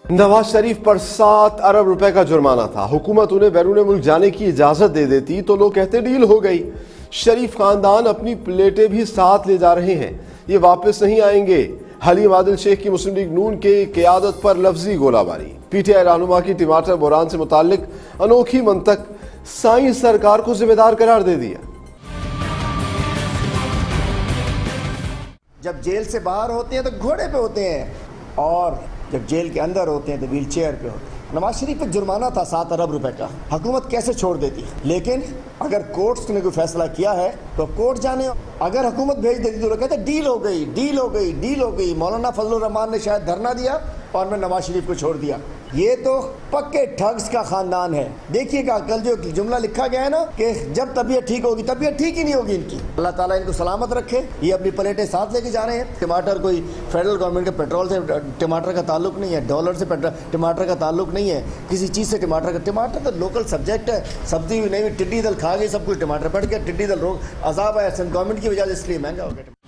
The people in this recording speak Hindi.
नवाज शरीफ पर 7 अरब रुपए का जुर्माना था। हुकूमत उन्हें बैरून मुल्क जाने की इजाजत दे देती तो लोग कहते डील हो गई। शरीफ खानदान अपनी प्लेटें भी साथ ले जा रहे हैं, ये वापस नहीं आएंगे। हलीम आदिल शेख की मुस्लिम लीग नून के क़यादत पर लफ्जी गोलाबारी। पीटीआई रहनुमा की टमाटर बोरान से मुताल्लिक अनोखी मंतक, साइंस सरकार को जिम्मेदार करार दे दिया। जब जेल से बाहर होते हैं तो घोड़े पे होते हैं और जब जेल के अंदर होते हैं तो व्हील चेयर पे होते हैं। नवाज शरीफ पे जुर्माना था 7 अरब रुपए का, हुकूमत कैसे छोड़ देती। लेकिन अगर कोर्ट्स ने कोई फैसला किया है तो कोर्ट जाने। अगर हुकूमत भेज देती तो लोग कहते डील हो गई, डील हो गई, डील हो गई। मौलाना फजलुर रहमान ने शायद धरना दिया और मैं नवाज शरीफ को छोड़ दिया। ये तो पक्के ठग्स का खानदान है। देखिएगा कल जो जुमला लिखा गया है ना कि जब तबीयत ठीक होगी, तबीयत ठीक ही नहीं होगी इनकी। अल्लाह ताला इनको सलामत रखे। ये अपनी प्लेटें साथ लेके जा रहे हैं। टमाटर कोई फेडरल गवर्नमेंट के पेट्रोल से टमाटर का ताल्लुक नहीं है, डॉलर से टमाटर का ताल्लुक नहीं है, किसी चीज़ से टमाटर तो लोकल सब्जेक्ट है। सब्जी भी नहीं, टिड्डी दल खा गई सब कुछ, टमाटर बढ़ गया, टिड्डी दल रोग अजाब है गवर्नमेंट की वजह से, इसलिए महंगा हो गया।